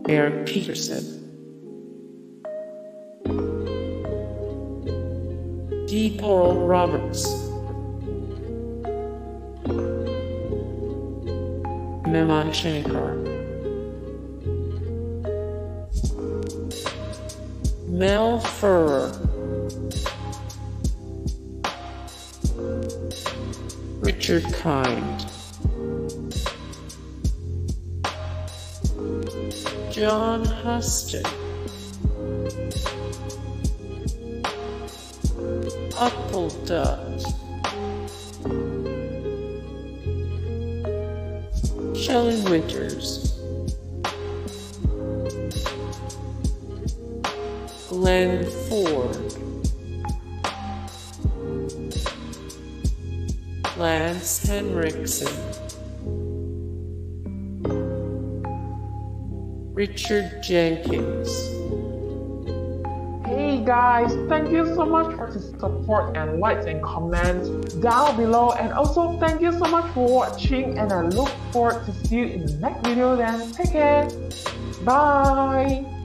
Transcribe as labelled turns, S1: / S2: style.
S1: Eric Peterson, D. Paul Roberts, Milan Shankar, Mel Furrer, Richard Kind, John Huston, alphabetically, Shelley Winters, Glenn Ford, Lance Henriksen, Richard Jenkins.
S2: Hey guys, thank you so much for the support and likes and comments down below, and also thank you so much for watching, and I look forward to see you in the next video. Then take care, bye.